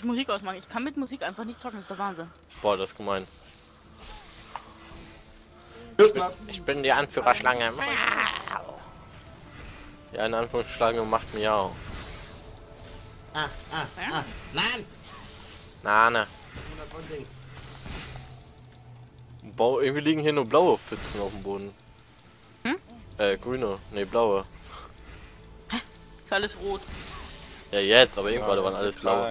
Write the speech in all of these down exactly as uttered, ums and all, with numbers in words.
Musik ausmachen. Ich kann mit Musik einfach nicht zocken, das ist der Wahnsinn. Boah, das ist gemein. Ich bin, ich bin die Anführerschlange. Ja, in Anführungsschlange macht miau. Ah, ah, ah. Nein! Na, ne. Bau, irgendwie liegen hier nur blaue Pfützen auf dem Boden. Hm? Äh, grüne. Ne, blaue. Ist alles rot. Ja, jetzt, aber irgendwann waren alles blau.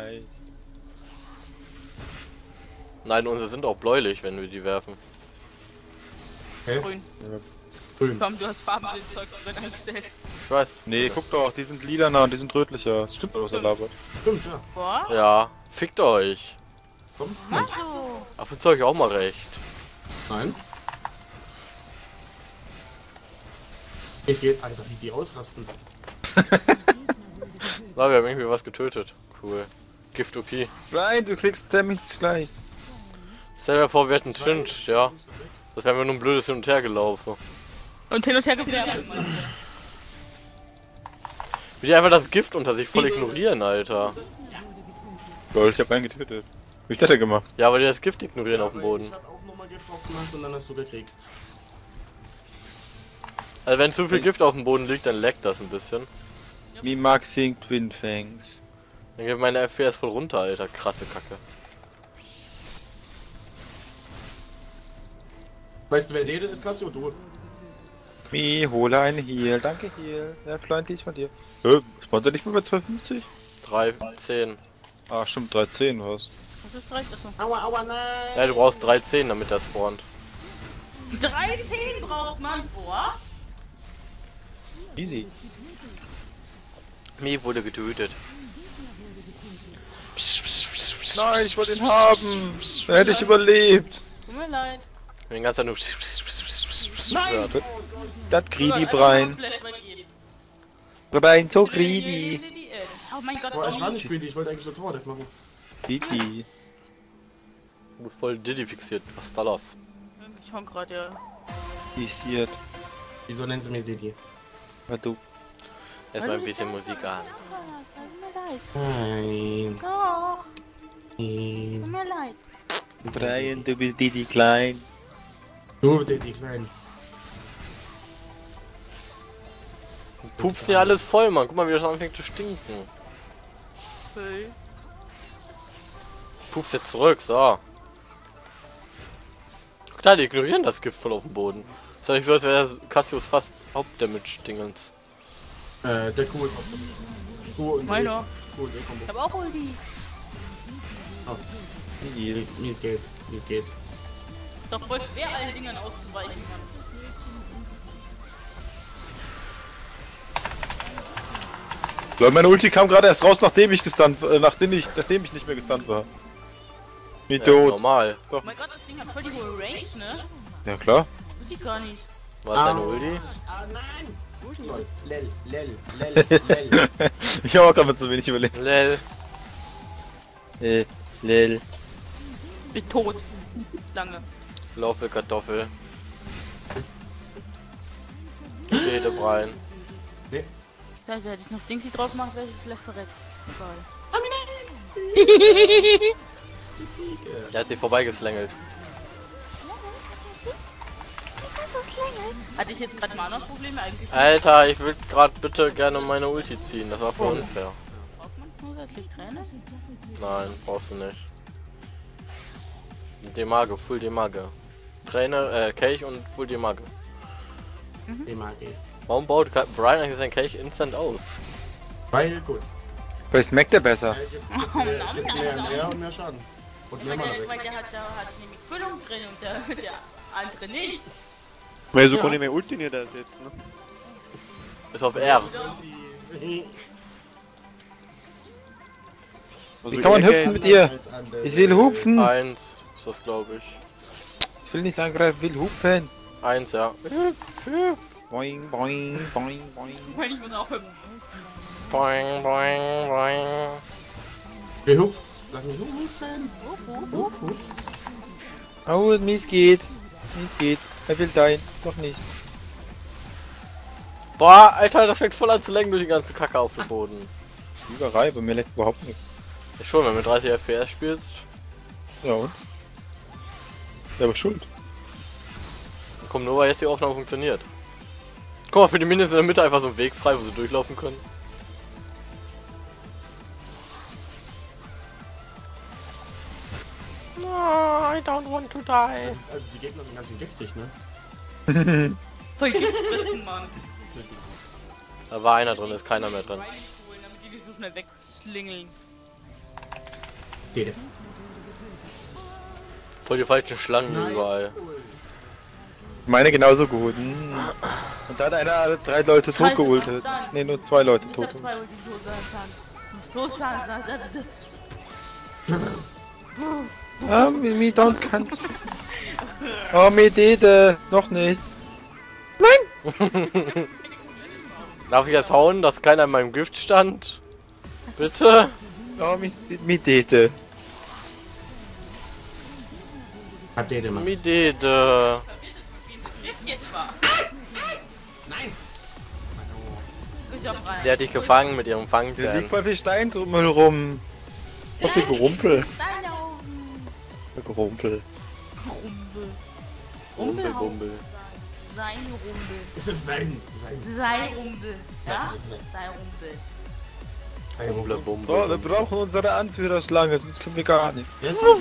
Nein, unsere sind auch bläulich, wenn wir die werfen. Hä? Grün. Ja. Grün. Komm, du hast Farben in den Zeug drin eingestellt. Ich weiß. Nee, guck doch, die sind lilaner und die sind rötlicher. Das stimmt doch, was er labert. Stimmt, ja. Boah. Ja, fickt euch. Komm. Macho. Ab und zu euch auch mal recht. Nein. Es geht, Alter, wie die ausrasten. Na, wir haben irgendwie was getötet. Cool. Gift O P. Nein, du kriegst Damage gleich. Stell dir vor, wir hätten Chinch, ja. Das wäre mir nur ein blödes Hin und Her gelaufen. Und hin und her gewerfen. Wie die einfach das Gift unter sich voll ignorieren, Alter. Gold, ich hab einen getötet. Wie hat er gemacht? Ja, weil die das Gift ignorieren auf dem Boden. Ich hab auch nochmal Gift drauf gemacht und dann hast du gekriegt. Also wenn zu viel Gift auf dem Boden liegt, dann leckt das ein bisschen. Wie Maxing Twin Fangs. Dann geht meine F P S voll runter, Alter. Krasse Kacke. Weißt du, wer der ist, Cassio? Du. Mi, hole eine Heal. Danke, Heal. Ja, freundlich von dir. Äh, spawnt er nicht mehr bei zwei fünfzig? drei, zehn. Ah, stimmt, dreizehn was. Das ist reicht, achso. Aua, aua, nein! Ja, du brauchst drei zehn, damit der spawnt. dreizehn braucht man, boah. Easy. Mi wurde getötet. Nein, ich wollte ihn haben. Da hätte ich überlebt. Tut mir leid. Den ganzen nur. Ja, das, das greedy Brian. Brian, so greedy. Oh mein Gott, Boah, ich war oh. nicht greedy, ich wollte eigentlich nur Tor machen. Greedy. Du bist voll Diddy fixiert. Was ist da los? Ich schon gerade, ja. Isiert. Wieso nennen sie mir Sidi? Was du? Erstmal ein bisschen Musik an. Tut mir leid. Nein. Doch, tut Nein. mir leid. Brian, du bist Didi klein. Du, der die Kleinen. Pups hier alles voll, Mann. Guck mal, wie das anfängt zu stinken. Okay. Pups jetzt zurück, so. Guck da, die ignorieren das Gift voll auf dem Boden. Ist ja nicht so, als wäre Cassius fast Hauptdamage-Dingens. Äh, der Kuh ist auf dem. Kuh und Meiner. Kuh und E-Kombo. Ich hab auch Ulti. Oh. Heal. Wie es geht, wie es geht. Ist doch voll schwer, allen Dingern auszuweichen, Mann. Leute, meine Ulti kam gerade erst raus, nachdem ich gestunt, äh, nachdem ich, nachdem ich nicht mehr gestunt war. Wie Ja, tot. normal. Oh mein Gott, das Ding hat voll die hohe Range, ne? Ja klar. Wusste ich gar nicht. Was ist deine Ulti? Ah, nein! Lol. Lel, lel, lel, lel. Ich habe auch gerade zu wenig überlebt. Lel. Äh, lel. Bin tot. Lange. Laufe Kartoffel. Rede Brian. Nee. Scheiße, hätte ich noch Dingsy drauf gemacht, wäre ich vielleicht verreckt. Egal. Er hat sie vorbeigeslängelt. Hatte ich jetzt gerade Mana-Probleme eigentlich? Alter, ich will gerade bitte gerne meine Ulti ziehen. Das war für uns, ja. Braucht man zusätzlich Träne? Nein, brauchst du nicht. Demage, Full Demage. Träne, äh, Kelch und Full Demage. Die mag ich. Warum baut Ka- Brian eigentlich sein Kelch instant aus? Weil gut. Bei Smack der besser. Er gibt, gibt, mehr, gibt mehr, mehr und mehr Schaden. Und mehr Weil Mana der, weg. weil der hat, der hat nämlich Füllung drin und der, der andere nicht. Weil so Ja. konnte ich mir Ulti nicht ersetzen, ne? Ist auf R. Wie kann man hüpfen mit ihr? Ich will hupfen. Eins ist das, glaube ich. Ich will nicht angreifen, ich will hupfen. Eins, ja. Boing, boing, boing, boing. Weil ich muss auch hüpfen. Boing, boing, boing. Wer hupft? Lass mich hupfen. Hup, hup. Oh, mies geht. Mies geht. Er will dein. Doch nicht. Boah, Alter, das fängt voll an zu lenken durch die ganze Kacke auf dem Boden. Überall, bei mir leckt überhaupt nichts. Ich schon, wenn du mit dreißig F P S spielst. Ja und? Ja, aber schuld. Komm, nur weil jetzt die Aufnahme funktioniert. Guck mal, für die Minis in der Mitte einfach so ein Weg frei, wo sie durchlaufen können. No, I don't want to die. Also, also die Gegner sind ganz schön giftig, ne? Voll Giftfressen, Mann. Da war einer drin, ist keiner mehr drin. Riley holen, damit die nicht so schnell wegschlingeln. Dede. Voll die falschen Schlangen überall. Meine genauso gut. Hm. Und da hat einer alle drei Leute Scheiße, totgeultet. was dann? Ne, nur zwei Leute Ich tot. hab zwei, wo sie tot sind. So schade, das ist Ah, me, me don't can't. Oh, me dede. Noch nicht. Darf ich jetzt hauen, dass keiner in meinem Gift stand? Bitte? Oh, me, me dede. Hat Dede gemacht. Mi Dede. jetzt war. Nein! Ich hab rein. Der hat dich gefangen mit ihrem Hier liegt Fangzahn. voll viel Steinkrümmel rum. Was für Gerumpel. Deine Augen. Gerumpel. Rumpel. Rumpel, Bumbel. Sein Rumpel. Das ist sein. Sein. Sei Rumpel. Ja? Ja. Sei Rumpel. Sein Bumbel, Rumpel. Bumbel. So, wir brauchen unsere Anführerschlange, sonst können wir gar nicht. Der ist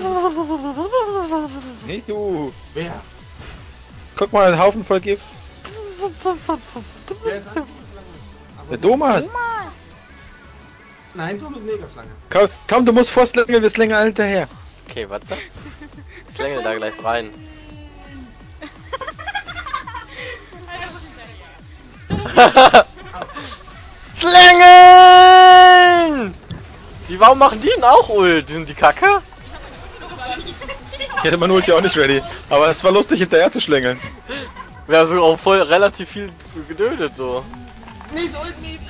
Nicht du. Wer? Guck mal, ein Haufen voll Gift. Wer ist an? Der Thomas. Nein, Tom ist Negerschlange. Komm, Tom, du musst vorslängeln, wir slängeln alle hinterher. Okay, warte. Slänge da gleich rein. Slängeln! Die, warum machen die denn auch Ult? Die sind die Kacke? Ich hätte mein Ulti auch nicht ready. Aber es war lustig, hinterher zu schlängeln. Wir haben so auch voll relativ viel gedödet so. Mies und mies,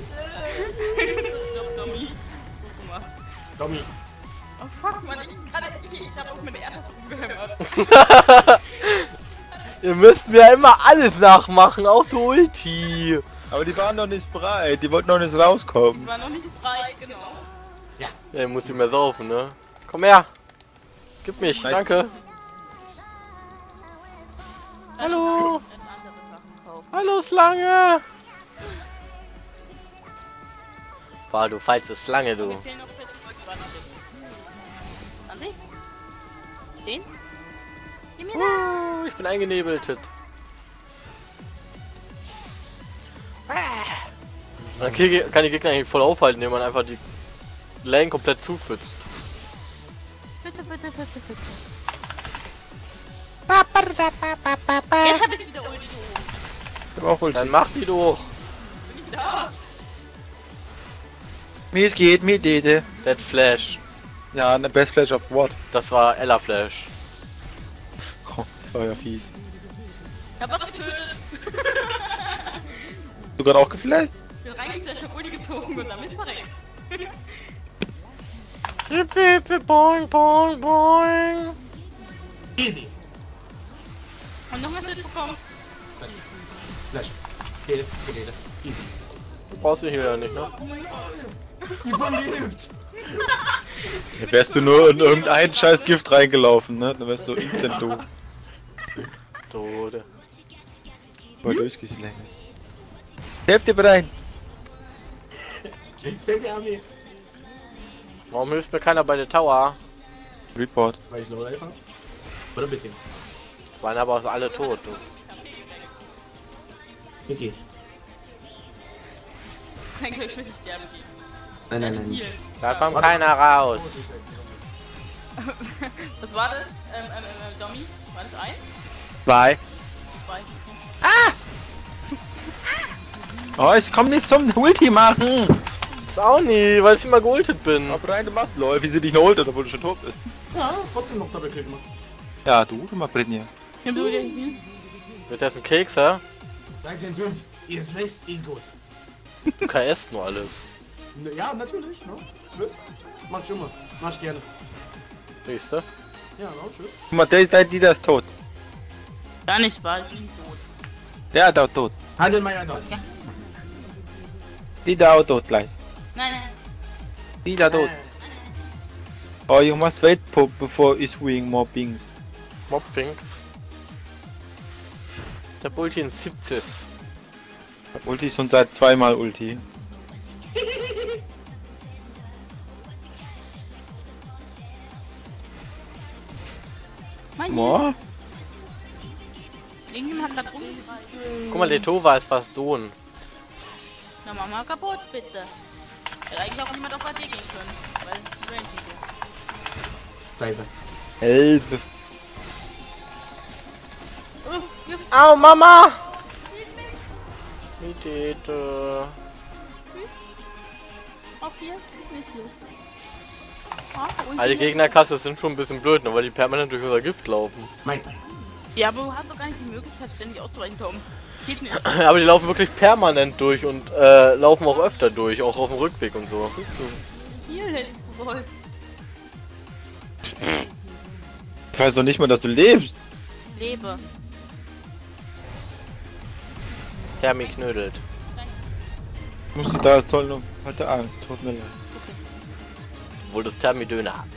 Dummy. Guck mal. Tommy. Oh fuck, man, ich kann es nicht. Ich hab auf meine Erde gehört. Ihr müsst mir immer alles nachmachen, auch die Ulti. Aber die waren noch nicht bereit, die wollten noch nicht rauskommen. Ich war noch nicht frei, genau. Ja, ihr müsst nicht mehr saufen, ne? Komm her. Gib mich, Nice. danke. Hallo. Andere Sachen kaufen. Hallo Schlange. Boah, du falsche Schlange, du. Mir fehlen noch fette zwanzig. zwanzig? Den? Gib mir da. Uh, ich bin eingenebelt. Man kann die Gegner eigentlich voll aufhalten, indem man einfach die Lane komplett zupfützt. Bitte, bitte, bitte, bitte. Jetzt hab ich wieder Ulti. Ich hab auch Ulti. Dann mach die doch. Bin ich da? Mir es geht, mir dede. Dead Flash. Ja, eine Best Flash of what? Das war Ella Flash. Oh, das war ja fies. Ich hab was getötet. Du gerade auch geflasht? Ich bin reingeflasht, hab Ulti gezogen und dann bin ich verreckt. Hip, hip, hip, boing, boing, boing. Easy. Und noch ein Hit bekommen. Flash. Dede. Dede. Easy. Du brauchst dich hier ja nicht, ne? Überlebt. Ja, wärst du nur in irgendein scheiß Gift reingelaufen, ne? Dann wärst du instant tot. Tode. Voll durchgeslängt. Helft dir bereit. Zählt die Armee. Warum hilft mir keiner bei der Tower? Report. Weil ich Lowlife hab? Oder ein bisschen. Waren aber auch alle tot, du. Wie geht? Eigentlich will ich sterben gehen. Nein, nein, nein. Hier. Da kommt keiner raus. Was war das? Ähm, ähm, ähm, Dommy? War das eins? Bye. Zwei. Oh, ich komm nicht zum Ulti machen. Das auch nie, weil ich immer geultet bin. Aber rein, du machst lol, wie sie dich noch holt, obwohl du schon tot bist. Ja, trotzdem noch Doppelkill gemacht. Ja, du, du machst Britney. Ich hab so wieder hier. Willst du jetzt einen Keks, hä? dreizehn fünf. Ihr es lässt, ist gut. Du kannst nur alles. Ja, natürlich, ne? Tschüss. Mach ich immer. Mach ich gerne. Siehst du? Ja, no, tschüss. Guck mal, der, der, die, der ist tot. Gar nicht wahr, ich bin nicht tot. Der ist auch tot. Handel mal ja dort. Die da auch tot gleich. Nein, nein. Die da tot. Oh, you must wait for, before issuing more pings. Mobfinks. Der Ulti in siebzig. Ulti ist schon seit zweimal Ulti. Mein Boah. Irgendjemand hat grad rumgeschrien. Guck mal, der Tova ist fast Don. Na, mach mal kaputt, bitte. Hätte eigentlich auch niemand auf A D gehen können, weil es ist Range hier. Sei sie. Hilfe. Oh, Gift. Au, Mama! Die Tete. Auf hier? Nicht hier. Ah, Ulti. Alle Gegnerkasse sind schon ein bisschen blöd, ne, weil die permanent durch unser Gift laufen. Meins. Ja, aber du hast doch gar nicht die Möglichkeit, ständig auszuweichen, Tom. Geht nicht. Aber die laufen wirklich permanent durch und äh, laufen auch öfter durch, auch auf dem Rückweg und so. Hier hätte ich gewollt. Ich weiß doch nicht mal, dass du lebst. Lebe. Thermi knödelt. Ich muss die da zoll noch. Hatte Angst, tut mir leid. Obwohl das Thermi Döner hat.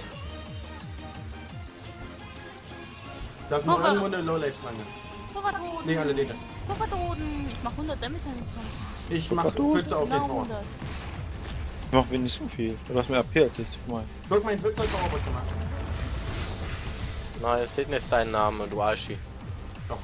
Da ist noch irgendwo eine Lowlife-Slange. Vorrathoden. Ne, alle Däne. Vorrathoden. Ich mach hundert Damage an den Tom. Ich mach Pfütze auf den Genau Tor. hundert. Ich mach wenig so viel. Du hast mehr A P als ich. Mein. Guck, mein Pfütze hat Powerboard gemacht. Nein, es steht nicht dein Name, du Arschi. Doch.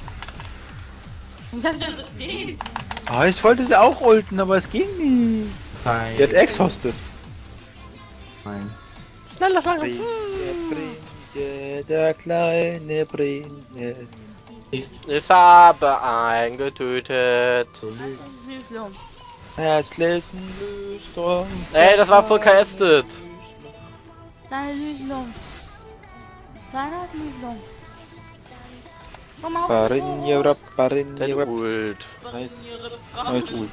Ich dachte, das steht. Ah, ich wollte sie auch ulten, aber es ging nicht. Nein. Die hat exhausted. Nein. Schnell das lange. Brinje, Brinje, der kleine Brinje. Ist. Ich habe einen getötet. Du lügst. Süßlung. Herzlichen Lüstern. Ey, das war voll castet. Deine Süßlung. Deine Süßlung. Komm mal auf. Barinje, rap, Barinje, Der rap. Ult. Nice, nice ult.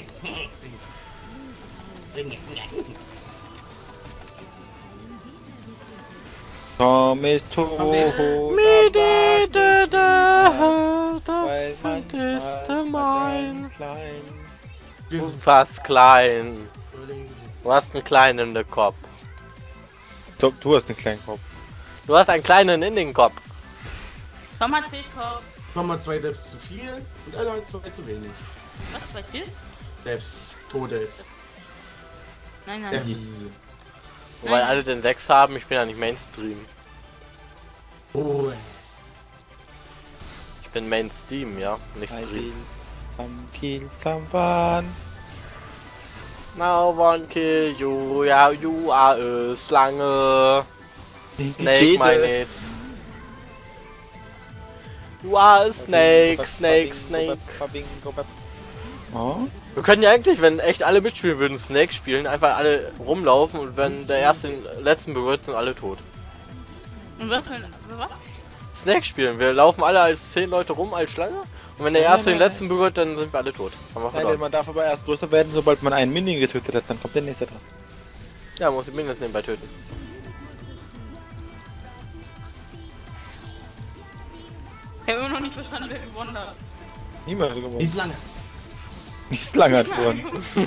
Tom ist tot. Mit der Weil manchmal ist hat mein. er klein. Du Lügst. bist fast klein. Du lügst. Du hast einen kleinen in den Kopf. Tom, du hast den kleinen Kopf. Du hast einen kleinen in den Kopf. Tom hat Fischkopf. Nochmal zwei Devs zu viel und einer zwei zu wenig. Was? Zwei Fisch? Devs, Todes. Nein, nein. Devs. Wobei Nein. alle den sechs haben, ich bin ja nicht Mainstream. Oh. Ich bin Mainstream, ja, nicht I Stream. will some kill someone. No one kill you, ja, you are a Slange. Snake, meine ich. You are a snake, snake, snake. Oh? Wir können ja eigentlich, wenn echt alle mitspielen würden, Snake spielen, einfach alle rumlaufen und wenn der erste den letzten berührt, sind alle tot. Und was für ein. für was? Snake spielen, wir laufen alle als zehn Leute rum als Schlange und wenn der Nein, erste nein, den letzten berührt, dann sind wir alle tot. Haben wir Nein, denn verloren. man darf aber erst größer werden, sobald man einen Minion getötet hat, dann kommt der nächste dran. Ja, man muss die Minions nebenbei töten. Ich habe immer noch nicht verstanden, wer gewonnen hat. Niemand hat gewonnen. Ist lange. Nicht lange hat gewonnen.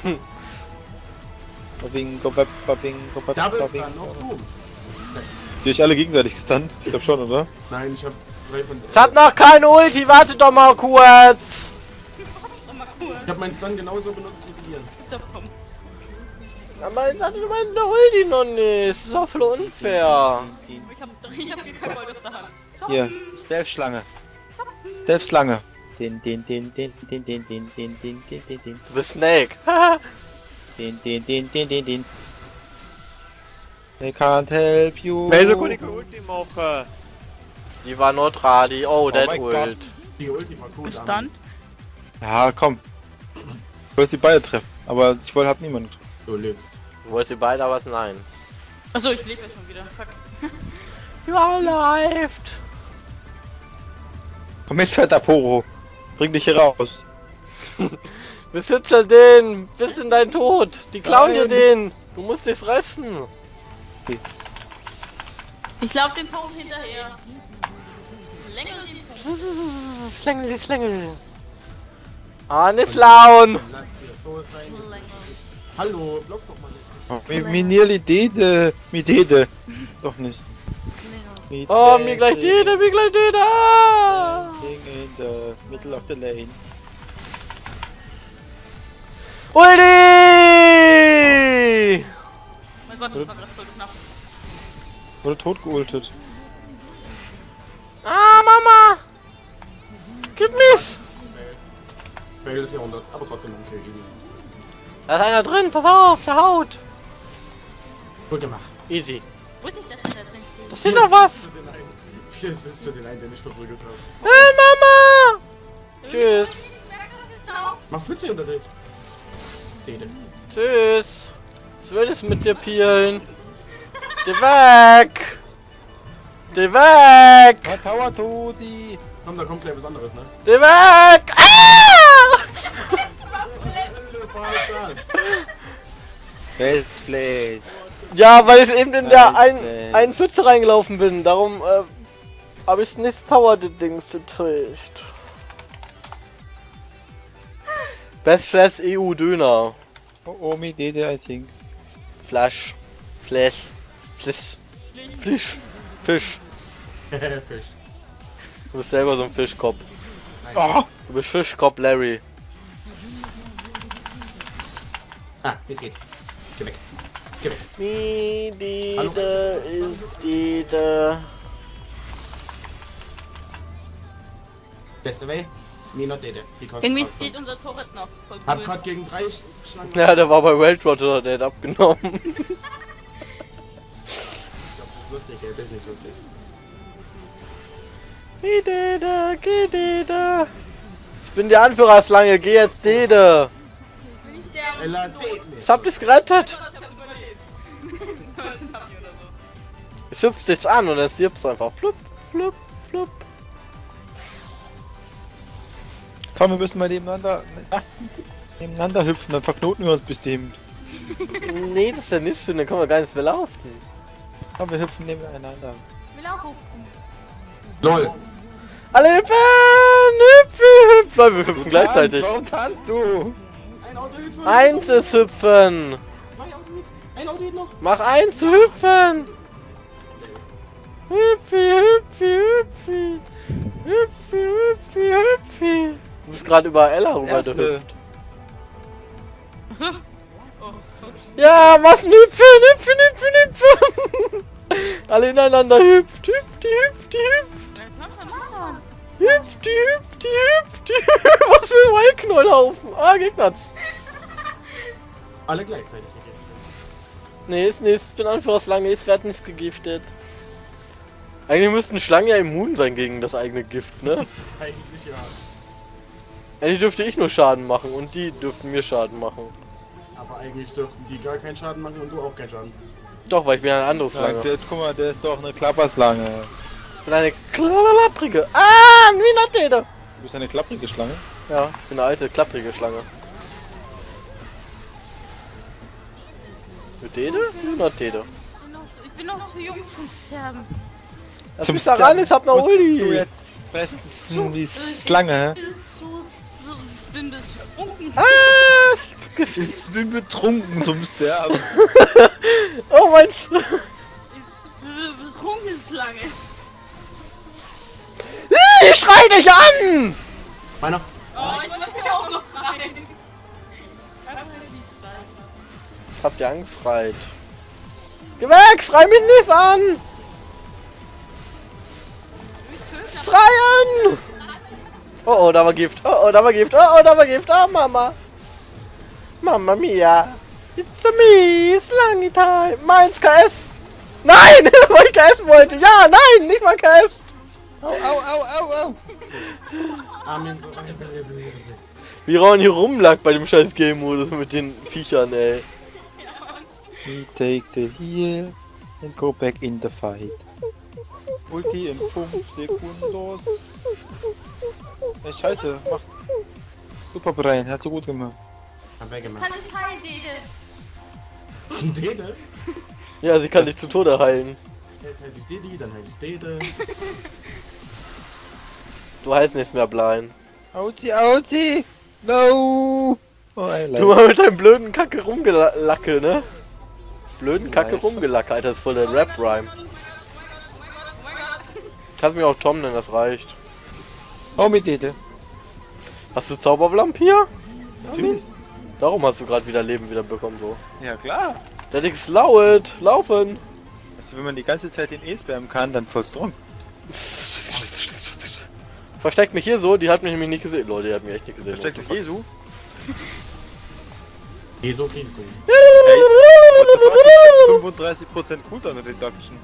Babingo, bab, babingo, bab, Double babingo. Stun auf Doom. Die euch alle gegenseitig gestunt? Ich glaub schon, oder? Nein, ich hab drei von. Es hat noch keine Ulti, wartet doch mal kurz! Oh, mal cool. Ich hab meinen Stun genauso benutzt wie ihr. So, komm. Aber ich hatte meine Ulti noch nicht, das ist auch voll unfair. Ich hab, ich hab hier kein Gold auf der Hand. So. Hier, Stealth-Schlange. Stealth-Schlange. Den, den, den, den, den, den, den, den, den, den, den, den, Du bist Snake. den, den, den, den, den, den. I can't help you. Ulti machen. Die war neutral, die. Oh, der mein Ult. Die Ulti war cool. Gestunt. Ja, komm. Ich wollte sie beide treffen, aber ich wollte hab niemanden getroffen. Du lügst. Du wolltest sie beide, aber nein. Achso, ich lebe ja schon wieder. Fuck. You are alive. Komm mit, fetter Poro. Bring dich hier raus. Besitze den, bis in dein Tod. Die klauen dir Nein. den. Du musst dich fressen. Ich lauf dem Baum hinterher. Länger den Baum. Schlängel, Schlängel. Ah, nicht flauen. Lass dir so sein. Länger. Hallo, block doch mal nicht. Mi nearly Dede. Mi Dede. Doch nicht. Mi Oh, mir gleich Dede, mir gleich Dede. Ah! Dancing in the middle of the lane. Ulti! Mein Gott, das war gerade voll knapp. Wurde tot geultet. Ah, Mama! Gib mich! Fail des Jahrhunderts, aber trotzdem okay, easy. Da ist einer drin, pass auf, der haut! Gut gemacht. Easy. Wo ist nicht, dass der da drin steht? Das sind doch was! Vier Assists für den einen, der nicht verprügelt hat. Hey, Mama! Tschüss. Mach Pfütze unter dich. Dede. Tschüss. Was will ich mit dir peelen? Geh weg! Geh weg! Ah, Tower Todi. Komm, da kommt gleich was anderes, ne? Geh weg! Ah! Was war das? Westflash. Ja, weil ich eben in der Scheiße. einen Pfütze reingelaufen bin. Darum äh, habe ich nicht Tower-Dings gekriegt. Best Flash E U Döner. Oh, oh, mi Dede, I think. Flash. Flash. Fisch. Fisch. Fisch. Fisch. Du bist selber so ein Fischkopf. Oh. Du bist Fischkopf Larry. Ah, wie es geht. Geh weg. Geh weg. Mi Hallo? Dede ist Dede. Beste Way? Nee, not Dede. Because Irgendwie Hab- steht unser Torret noch. Voll Hab cool. grad gegen drei Sch- Schlangen. Ja, der war bei World Roger, der hat abgenommen. Ich glaub, das ist lustig, ey. Das ist nicht lustig. Mi Dede, geh Dede. Ich bin der Anführerslange, geh jetzt Dede. Will ich sterben? Ella Dede. Ich hab dich gerettet. Ich hüpf dich an und dann stirbst du einfach. Flup, flup, flup. Komm, wir müssen mal nebeneinander, ah, nebeneinander hüpfen, dann verknoten wir uns bestimmt. Nee, das ist ja nicht so, dann können wir gar nicht mehr laufen. Komm, wir hüpfen nebeneinander. Will auch hoch. LOL. Alle hüpfen! Hüpfi, hüpf! Weil wir hüpfen gleichzeitig. Tanz, warum tanzt du? Ein Auto hit für Eins ist hüpfen! Zwei Auto hit. Ein Auto hit noch. Mach eins zu hüpfen! Hüpfi, hüpfi, hüpfi! Hüpfi, hüpfi, hüpfi! Du bist gerade über Ella rüber Erste. gehüpft. Ja, was ein Hüpfen, Hüpfen, Hüpfen, Hüpfen! Alle ineinander hüpft, hüpft, hüpft, hüpft! Hüpft, hüpft, hüpft! Was für ein Wildknollhaufen! Ah, Gegner's! Alle gleichzeitig gegeben. Nee, ist nicht. Ich bin Anführerslange, ich werd nicht gegiftet. Eigentlich müssten Schlangen ja immun sein gegen das eigene Gift, ne? Eigentlich ja. Eigentlich dürfte ich nur Schaden machen und die dürften mir Schaden machen. Aber eigentlich dürften die gar keinen Schaden machen und du auch keinen Schaden. Doch, weil ich bin eine andere Ja, Schlange. der, guck mal, der ist doch eine Klapperslange. Ich bin eine klapprige. Ah, wie eine Tede. Du bist eine klapprige Schlange. Ja, ich bin eine alte, klapprige Schlange. Für Tede? Eine Tede. Ich bin noch zu jung zum Sterben. Lass mich da ran, ich hab ne Musst Du Ulti. jetzt fressen wie Schlange. Ich bin so, so, ich bin betrunken. Ah, es ist Gift. Ich bin betrunken zum Sterben. Oh mein... Ich bin betrunken lange. Ich schrei dich an! Meiner. Oh, ich möchte auch noch rein. Ich hab die Angst, reit. Geh weg, schrei mich nicht an! Schreien! Oh oh, da war Gift. Oh oh, da war Gift. Oh oh, da war Gift. Oh Mama. Mama mia. It's a me, Slangy Time. Meins K S. Nein, weil ich K S wollte. Ja, nein, nicht mal K S. Au, au, au, au, au. Amen. So. Wie Ron hier rumlag bei dem scheiß Game-Modus mit den Viechern, ey. We take the heal and go back in the fight. Ulti in fünf Sekunden. Ey, scheiße, mach. Super, Brian, hat so gut gemacht. Hab weggemacht. Kann es sein, Dede? Dede? Ja, sie kann dich zu Tode heilen. Erst heiße ich Didi, dann heiße ich Dede. Du heißt nichts mehr Blind. Auzi, Auzi! No! Oh, I like. Du mal mit deinem blöden Kacke rumgelacke, ne? blöden Kacke rumgelackt, Alter. Das ist voll der Rap-Rhyme. Kannst mich auch Tom nennen, das reicht. Oh, mit Dete. Hast du Zaubervampir? Natürlich. Darum hast du gerade wieder Leben wieder bekommen, so. Ja, klar. Der Dix laut, laufen. Also, wenn man die ganze Zeit den E spammen kann, dann voll strong. Versteckt mich hier so, die hat mich nämlich nicht gesehen. Leute, die hat mich echt nicht gesehen. Versteckst du Jesu? Jesu Christus. Hey, what the fuck? Ich hab fünfunddreißig Prozent Cooldown Reduction.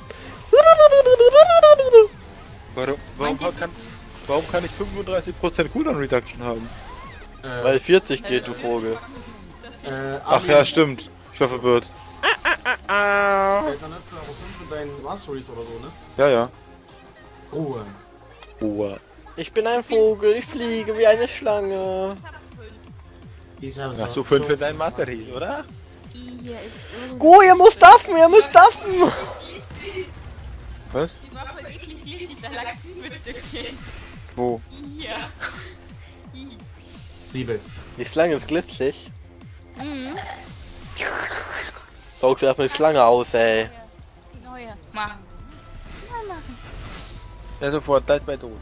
Warum, warum, kann, warum kann ich fünfunddreißig Prozent Cooldown Reduction haben? Äh, Weil vierzig geht, du Vogel. äh, Ach ja, stimmt. Ich war verwirrt. Dann hast du aber fünf von deinen Masteries oder so, ne? Ja, ja. Ruhe. Ruhe. Ich bin ein Vogel, ich fliege wie eine Schlange. Ich hab's Ach so, fünf für deinen Mastery, oder? Hier ist Go, ihr müsst daffen, ihr müsst daffen! Was? Die war voll eklig glitschig, da lag ein Stückchen. Wo? Hier. Liebe. Die Schlange ist glitschig. Mhm. Saugst du erstmal die Schlange aus, ey. Neue. Mach. Mal machen. Ja, sofort, da ist bei tot.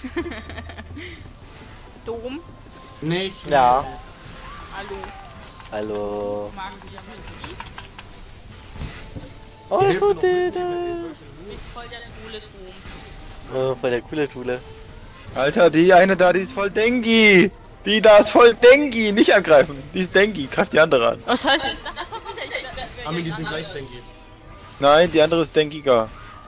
Dom. Nicht. Ja. Hallo. Hallo. Mag du ja mit. Oh, Hilfe so noch Dede. mitnehmen, ey, solche Voll der coole Dom. Oh, voll der coole Tule. Alter, die eine da, die ist voll Dengi. Die da ist voll Dengi. Nicht angreifen. Die ist Dengi. Greif die andere an. Oh scheiße, ich dachte, das war wieder ich. Armin, die sind gleich, denke ich. Nein, die andere ist Dengiger.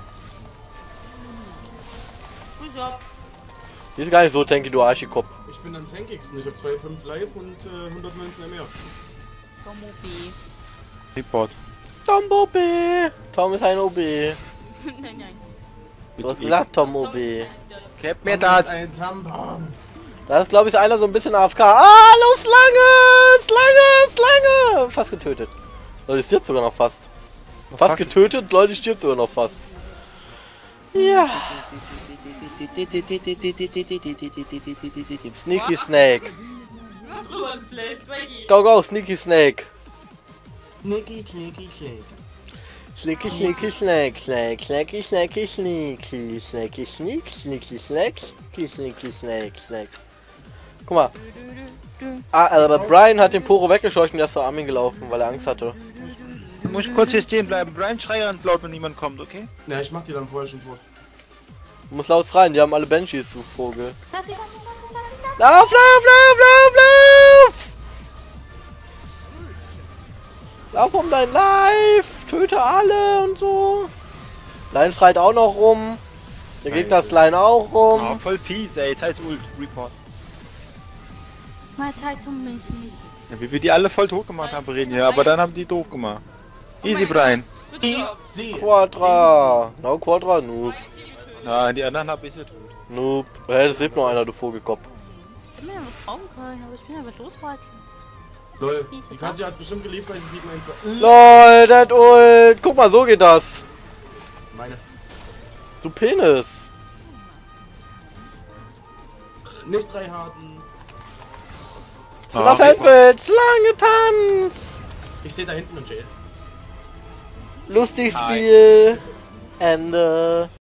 Wieso? Die ist gar nicht so tanky, du Arschikopf. Ich bin am tankigsten. Ich hab zwei Komma fünf live und äh, hundertneunzehn mehr. Tom O B. Report. Tom O B. Tom ist ein O B. Nein, nein. Du hast gesagt Tom O B. Gib mir Das das. ist ein Tampon. Da ist, glaube ich, einer so ein bisschen A F K. Ah, los, Slange! Slange! Slange! Fast getötet. Leute, die stirbt sogar noch fast. Fast getötet, Leute, die stirbt sogar noch fast. Ja. Sneaky Snake. Go, go, Sneaky Snake. Knicki, knicki, knick. Sneaky, sneaky, snake, snake, snacky, snacky, sneaky, snacky, sneak, sneaky, snack, sneaky, sneaky, snake, snack. Guck mal. Ah, aber Brian hat den Poro weggescheucht und der ist zu Armin gelaufen, weil er Angst hatte. Muss ich kurz hier stehen bleiben. Brian, schrei ganz laut, wenn niemand kommt, okay? Ja, ich mach die dann vorher schon vor. Du musst laut rein, die haben alle Banshees, du Vogel. Lass sie, lass sie, lass sie, lass sie, lass sie. Lauf, lauf, lauf, lauf, lauf! Lauf um dein Life! Töte alle und so. Line schreit auch noch rum. Der Gegner ist Line auch Oh, rum. voll fies, ey. Es heißt Ult. Report. Mal Zeit zum Missen. Ja, wie wir die alle voll tot gemacht haben, reden hier. Aber dann haben die doof gemacht. Easy, Brian. Sie. Quadra. No, Quadra, Noob. Na, die anderen hab ich ja tot. Noob. Hä, das lebt noch einer, du Vogelkopf. Ich hätte mir ja was brauchen können, aber ich bin ja was loswollen. Lol, die Kassi hat bestimmt geliebt, weil sie sieben eins zwei. LOL, das Ult. Guck mal, so geht das. Meine. Du Penis. Nicht drei harten. Von der Feldwelt. Lange Tanz. Ich sehe da hinten einen Jail. Lustig Spiel. Ende.